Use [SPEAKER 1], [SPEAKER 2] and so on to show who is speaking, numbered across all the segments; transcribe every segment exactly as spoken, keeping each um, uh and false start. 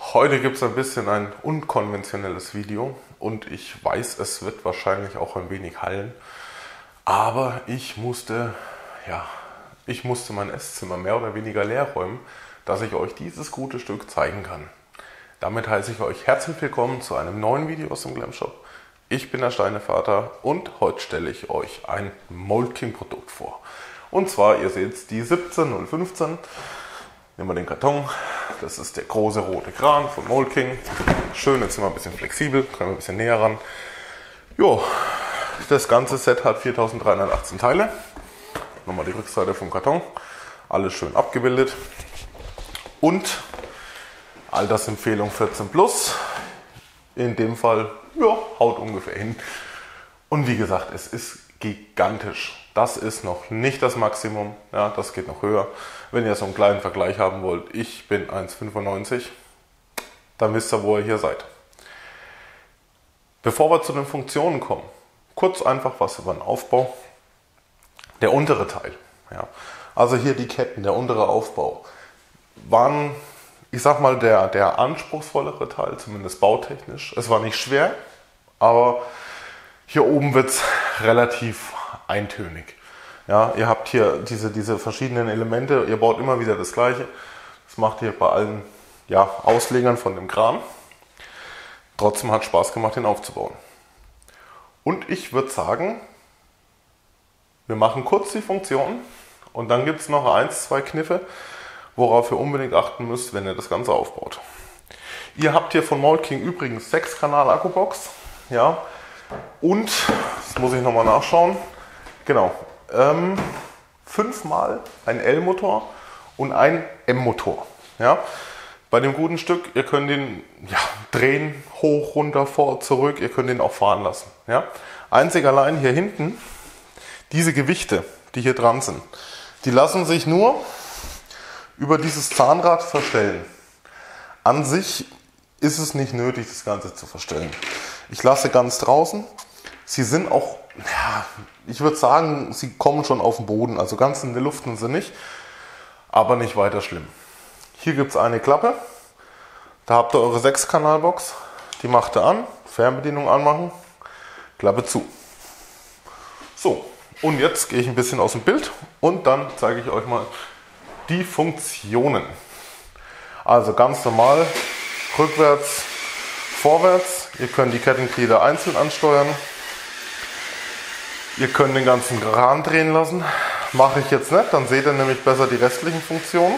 [SPEAKER 1] Heute gibt es ein bisschen ein unkonventionelles Video und ich weiß, es wird wahrscheinlich auch ein wenig hallen, aber ich musste, ja, ich musste mein Esszimmer mehr oder weniger leer räumen, dass ich euch dieses gute Stück zeigen kann. Damit heiße ich euch herzlich willkommen zu einem neuen Video aus dem Glam Shop. Ich bin der Steinevater und heute stelle ich euch ein Mold King Produkt vor. Und zwar, ihr seht die siebzehn null fünfzehn. Nehmen wir den Karton. Das ist der große rote Kran von Mold King. Schön, jetzt sind wir ein bisschen flexibel, können wir ein bisschen näher ran. Jo, das ganze Set hat viertausenddreihundertachtzehn Teile. Nochmal die Rückseite vom Karton. Alles schön abgebildet. Und Altersempfehlung vierzehn plus. In dem Fall, ja, haut ungefähr hin. Und wie gesagt, es ist gigantisch. Das ist noch nicht das Maximum, ja, das geht noch höher. Wenn ihr so einen kleinen Vergleich haben wollt, ich bin eins Komma fünfundneunzig, dann wisst ihr, wo ihr hier seid. Bevor wir zu den Funktionen kommen, kurz einfach was über den Aufbau. Der untere Teil, ja, also hier die Ketten, der untere Aufbau, waren, ich sag mal, der, der anspruchsvollere Teil, zumindest bautechnisch. Es war nicht schwer, aber hier oben wird es relativ eintönig. Ja, ihr habt hier diese, diese verschiedenen Elemente, ihr baut immer wieder das Gleiche. Das macht ihr bei allen, ja, Auslegern von dem Kran. Trotzdem hat es Spaß gemacht, den aufzubauen. Und ich würde sagen, wir machen kurz die Funktion und dann gibt es noch eins, zwei Kniffe, worauf ihr unbedingt achten müsst, wenn ihr das Ganze aufbaut. Ihr habt hier von Mold King übrigens sechs Kanal Akkubox. Ja, und, das muss ich nochmal nachschauen, genau, ähm, fünfmal ein L-Motor und ein M-Motor. Ja. Bei dem guten Stück, ihr könnt ihn, ja, drehen, hoch, runter, vor, zurück, ihr könnt ihn auch fahren lassen. Ja. Einzig allein hier hinten, diese Gewichte, die hier dran sind, die lassen sich nur über dieses Zahnrad verstellen. An sich ist es nicht nötig, das Ganze zu verstellen. Ich lasse ganz draußen. Sie sind auch, ja, ich würde sagen, sie kommen schon auf den Boden. Also ganz in der Luft sind sie nicht, aber nicht weiter schlimm. Hier gibt es eine Klappe. Da habt ihr eure sechs Kanal Box. Die macht ihr an, Fernbedienung anmachen, Klappe zu. So, und jetzt gehe ich ein bisschen aus dem Bild und dann zeige ich euch mal die Funktionen. Also ganz normal, rückwärts, vorwärts. Ihr könnt die Kettenglieder einzeln ansteuern. Ihr könnt den ganzen Kran drehen lassen. Mache ich jetzt nicht, dann seht ihr nämlich besser die restlichen Funktionen.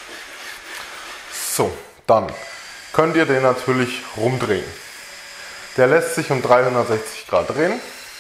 [SPEAKER 1] So, dann könnt ihr den natürlich rumdrehen. Der lässt sich um dreihundertsechzig Grad drehen.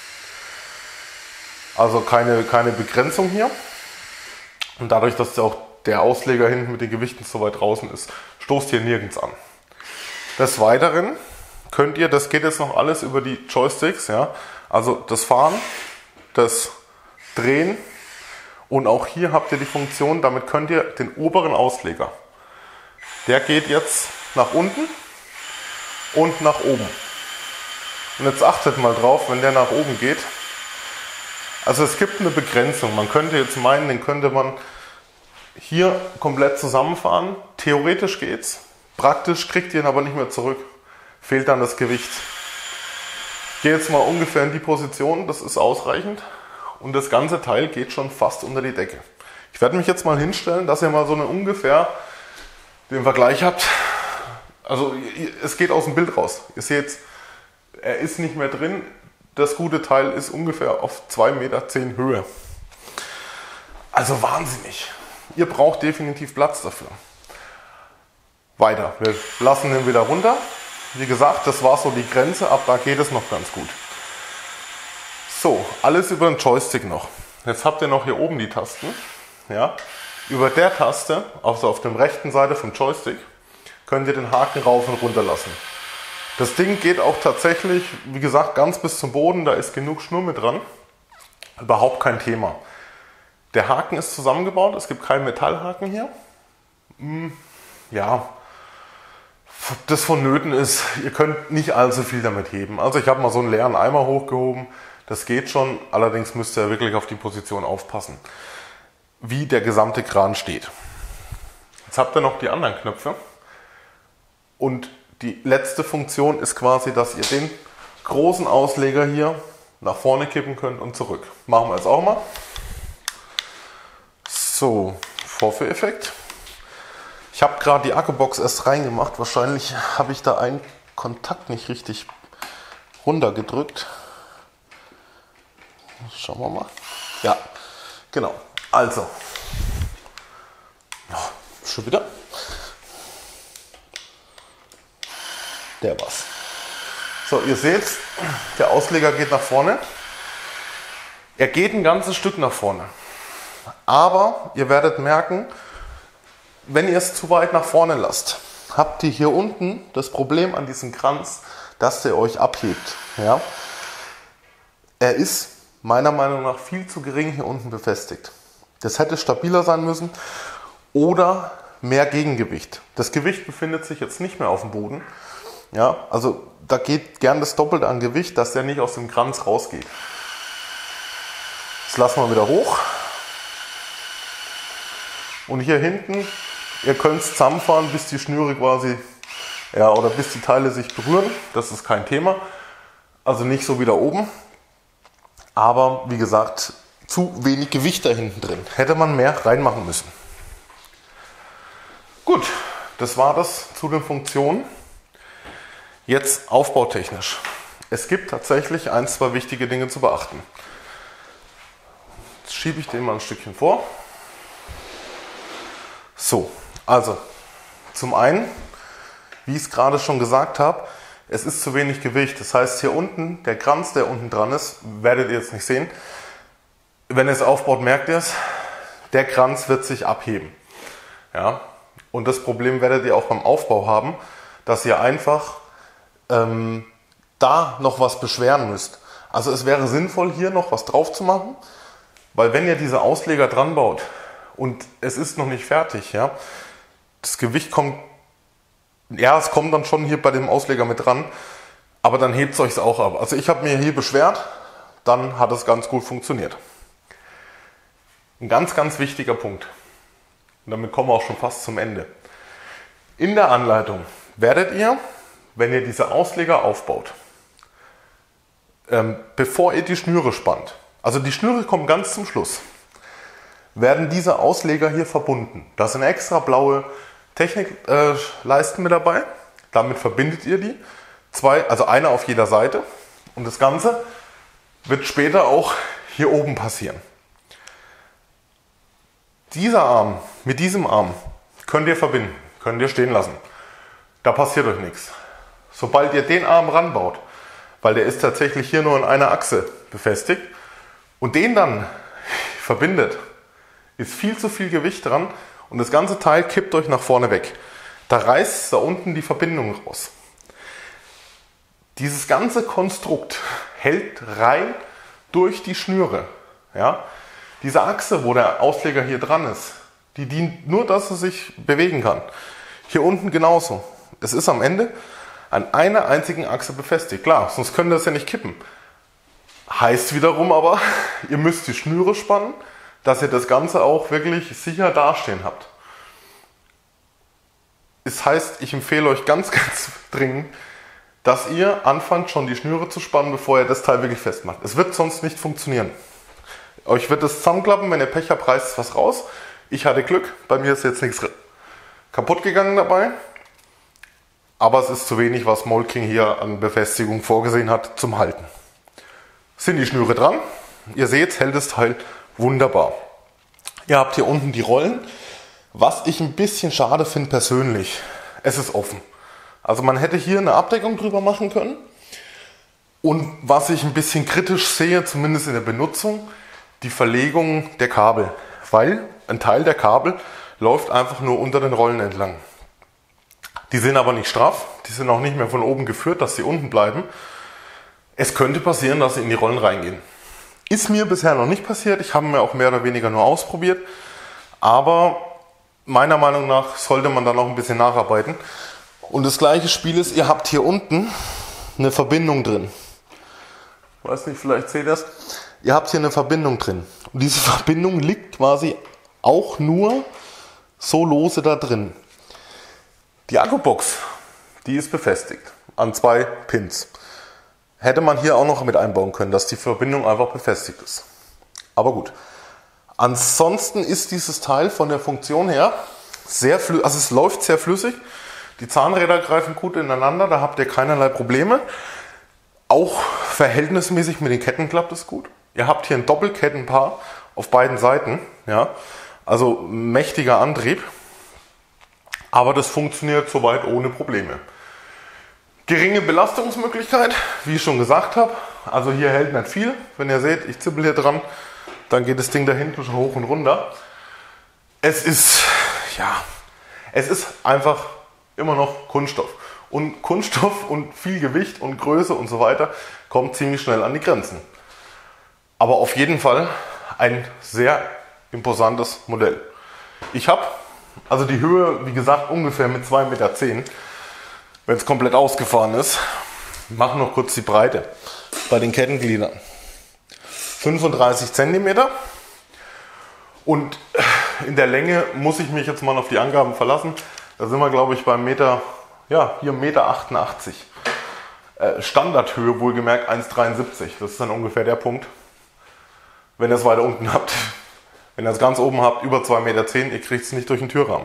[SPEAKER 1] Also keine, keine Begrenzung hier. Und dadurch, dass auch der Ausleger hinten mit den Gewichten so weit draußen ist, stoßt hier nirgends an. Des Weiteren könnt ihr, das geht jetzt noch alles über die Joysticks, ja, also das Fahren, das Drehen und auch hier habt ihr die Funktion, damit könnt ihr den oberen Ausleger, der geht jetzt nach unten und nach oben. Und jetzt achtet mal drauf, wenn der nach oben geht, also es gibt eine Begrenzung, man könnte jetzt meinen, den könnte man hier komplett zusammenfahren, theoretisch geht's, praktisch kriegt ihr ihn aber nicht mehr zurück. Fehlt dann das Gewicht. Ich gehe jetzt mal ungefähr in die Position, das ist ausreichend und das ganze Teil geht schon fast unter die Decke. Ich werde mich jetzt mal hinstellen, dass ihr mal so eine ungefähr den Vergleich habt. Also es geht aus dem Bild raus. Ihr seht, er ist nicht mehr drin. Das gute Teil ist ungefähr auf zwei Meter zehn Höhe. Also wahnsinnig. Ihr braucht definitiv Platz dafür. Weiter, wir lassen den wieder runter. Wie gesagt, das war so die Grenze, ab da geht es noch ganz gut. So, alles über den Joystick noch. Jetzt habt ihr noch hier oben die Tasten. Ja. Über der Taste, also auf der rechten Seite vom Joystick, könnt ihr den Haken rauf und runter lassen. Das Ding geht auch tatsächlich, wie gesagt, ganz bis zum Boden, da ist genug Schnur mit dran. Überhaupt kein Thema. Der Haken ist zusammengebaut, es gibt keinen Metallhaken hier. Ja, ob das vonnöten ist, ihr könnt nicht allzu viel damit heben. Also ich habe mal so einen leeren Eimer hochgehoben, das geht schon, allerdings müsst ihr wirklich auf die Position aufpassen, wie der gesamte Kran steht. Jetzt habt ihr noch die anderen Knöpfe Und die letzte Funktion ist quasi, dass ihr den großen Ausleger hier nach vorne kippen könnt und zurück. Machen wir jetzt auch mal. So, Vorführeffekt. Ich habe gerade die Akkubox erst reingemacht. Wahrscheinlich habe ich da einen Kontakt nicht richtig runtergedrückt. Schauen wir mal. Ja, genau. Also, ja, schon wieder. Der war's. So, ihr seht, der Ausleger geht nach vorne. Er geht ein ganzes Stück nach vorne. Aber ihr werdet merken, wenn ihr es zu weit nach vorne lasst, habt ihr hier unten das Problem an diesem Kranz, dass der euch abhebt. Ja? Er ist meiner Meinung nach viel zu gering hier unten befestigt. Das hätte stabiler sein müssen oder mehr Gegengewicht. Das Gewicht befindet sich jetzt nicht mehr auf dem Boden. Ja, also da geht gern das Doppelte an Gewicht, dass der nicht aus dem Kranz rausgeht. Das lassen wir wieder hoch. Und hier hinten, ihr könnt es zusammenfahren, bis die Schnüre quasi, ja, oder bis die Teile sich berühren. Das ist kein Thema. Also nicht so wie da oben. Aber wie gesagt, zu wenig Gewicht da hinten drin. Hätte man mehr reinmachen müssen. Gut, das war das zu den Funktionen. Jetzt aufbautechnisch. Es gibt tatsächlich ein, zwei wichtige Dinge zu beachten. Jetzt schiebe ich den mal ein Stückchen vor. So, also zum einen, wie ich es gerade schon gesagt habe, es ist zu wenig Gewicht. Das heißt, hier unten, der Kranz, der unten dran ist, werdet ihr jetzt nicht sehen. Wenn ihr es aufbaut, merkt ihr es, der Kranz wird sich abheben. Ja? Und das Problem werdet ihr auch beim Aufbau haben, dass ihr einfach ähm, da noch was beschweren müsst. Also es wäre sinnvoll, hier noch was drauf zu machen, weil wenn ihr diese Ausleger dran baut und es ist noch nicht fertig, ja, das Gewicht kommt, ja, es kommt dann schon hier bei dem Ausleger mit dran, aber dann hebt es euch auch ab. Also ich habe mir hier beschwert, dann hat es ganz gut funktioniert. Ein ganz, ganz wichtiger Punkt. Und damit kommen wir auch schon fast zum Ende. In der Anleitung werdet ihr, wenn ihr diese Ausleger aufbaut, ähm, bevor ihr die Schnüre spannt, also die Schnüre kommen ganz zum Schluss, werden diese Ausleger hier verbunden. Da sind extra blaue Technikleisten äh, mit dabei. Damit verbindet ihr die. Zwei, also eine auf jeder Seite. Und das Ganze wird später auch hier oben passieren. Dieser Arm mit diesem Arm könnt ihr verbinden, könnt ihr stehen lassen. Da passiert euch nichts. Sobald ihr den Arm ranbaut, weil der ist tatsächlich hier nur in einer Achse befestigt und den dann verbindet, ist viel zu viel Gewicht dran und das ganze Teil kippt euch nach vorne weg. Da reißt da unten die Verbindung raus. Dieses ganze Konstrukt hält rein durch die Schnüre. Ja? Diese Achse, wo der Ausleger hier dran ist, die dient nur, dass er sich bewegen kann. Hier unten genauso. Es ist am Ende an einer einzigen Achse befestigt. Klar, sonst könnt ihr das ja nicht kippen. Heißt wiederum aber, ihr müsst die Schnüre spannen, dass ihr das Ganze auch wirklich sicher dastehen habt. Es heißt, ich empfehle euch ganz, ganz dringend, dass ihr anfangt schon die Schnüre zu spannen, bevor ihr das Teil wirklich festmacht. Es wird sonst nicht funktionieren. Euch wird das zusammenklappen, wenn ihr Pech habt, reißt was raus. Ich hatte Glück, bei mir ist jetzt nichts kaputt gegangen dabei. Aber es ist zu wenig, was Molking hier an Befestigung vorgesehen hat, zum Halten. Sind die Schnüre dran? Ihr seht, hält das Teil wunderbar. Ihr habt hier unten die Rollen. Was ich ein bisschen schade finde persönlich, es ist offen. Also man hätte hier eine Abdeckung drüber machen können. Und was ich ein bisschen kritisch sehe, zumindest in der Benutzung, die Verlegung der Kabel. Weil ein Teil der Kabel läuft einfach nur unter den Rollen entlang. Die sind aber nicht straff, die sind auch nicht mehr von oben geführt, dass sie unten bleiben. Es könnte passieren, dass sie in die Rollen reingehen. Ist mir bisher noch nicht passiert, ich habe mir auch mehr oder weniger nur ausprobiert. Aber meiner Meinung nach sollte man da noch ein bisschen nacharbeiten. Und das gleiche Spiel ist, ihr habt hier unten eine Verbindung drin. Ich weiß nicht, vielleicht seht ihr das. Ihr habt hier eine Verbindung drin. Und diese Verbindung liegt quasi auch nur so lose da drin. Die Akkubox, Die ist befestigt an zwei Pins. Hätte man hier auch noch mit einbauen können, dass die Verbindung einfach befestigt ist. Aber gut. Ansonsten ist dieses Teil von der Funktion her sehr flüssig, also es läuft sehr flüssig. Die Zahnräder greifen gut ineinander, da habt ihr keinerlei Probleme. Auch verhältnismäßig mit den Ketten klappt es gut. Ihr habt hier ein Doppelkettenpaar auf beiden Seiten, ja, also mächtiger Antrieb. Aber das funktioniert soweit ohne Probleme. Geringe Belastungsmöglichkeit, wie ich schon gesagt habe. Also hier hält nicht viel. Wenn ihr seht, ich zippel hier dran, dann geht das Ding da hinten schon hoch und runter. Es ist, ja, es ist einfach immer noch Kunststoff. Und Kunststoff und viel Gewicht und Größe und so weiter kommt ziemlich schnell an die Grenzen. Aber auf jeden Fall ein sehr imposantes Modell. Ich habe also die Höhe, wie gesagt, ungefähr mit zwei Meter zehn, wenn es komplett ausgefahren ist. Ich mache noch kurz die Breite bei den Kettengliedern. fünfunddreißig Zentimeter. Und in der Länge muss ich mich jetzt mal auf die Angaben verlassen. Da sind wir, glaube ich, beim Meter, ja, hier Meter achtundachtzig. Äh, Standardhöhe wohlgemerkt eins Komma dreiundsiebzig. Das ist dann ungefähr der Punkt, wenn ihr es weiter unten habt. Wenn ihr es ganz oben habt, über zwei Meter zehn, ihr kriegt es nicht durch den Türrahmen.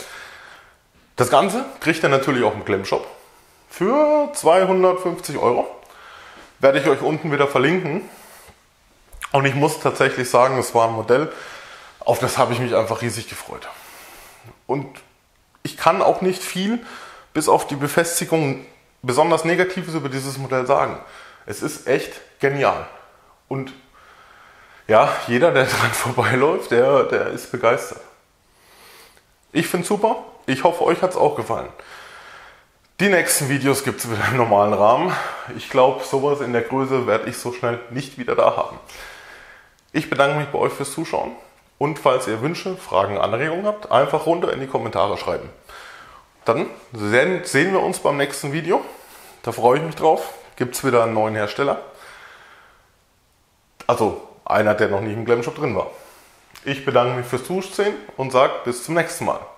[SPEAKER 1] Das Ganze kriegt ihr natürlich auch im Klemmshop. Für zweihundertfünfzig Euro. Werde ich euch unten wieder verlinken. Und ich muss tatsächlich sagen, es war ein Modell, auf das habe ich mich einfach riesig gefreut. Und ich kann auch nicht viel, bis auf die Befestigung, besonders Negatives über dieses Modell sagen. Es ist echt genial. Und ja, jeder, der dran vorbeiläuft, der, der ist begeistert. Ich finde es super. Ich hoffe, euch hat es auch gefallen. Die nächsten Videos gibt es wieder im normalen Rahmen. Ich glaube, sowas in der Größe werde ich so schnell nicht wieder da haben. Ich bedanke mich bei euch fürs Zuschauen. Und falls ihr Wünsche, Fragen, Anregungen habt, einfach runter in die Kommentare schreiben. Dann sehen wir uns beim nächsten Video. Da freue ich mich drauf. Gibt es wieder einen neuen Hersteller. Also einer, der noch nicht im Klemmshop drin war. Ich bedanke mich fürs Zusehen und sage bis zum nächsten Mal.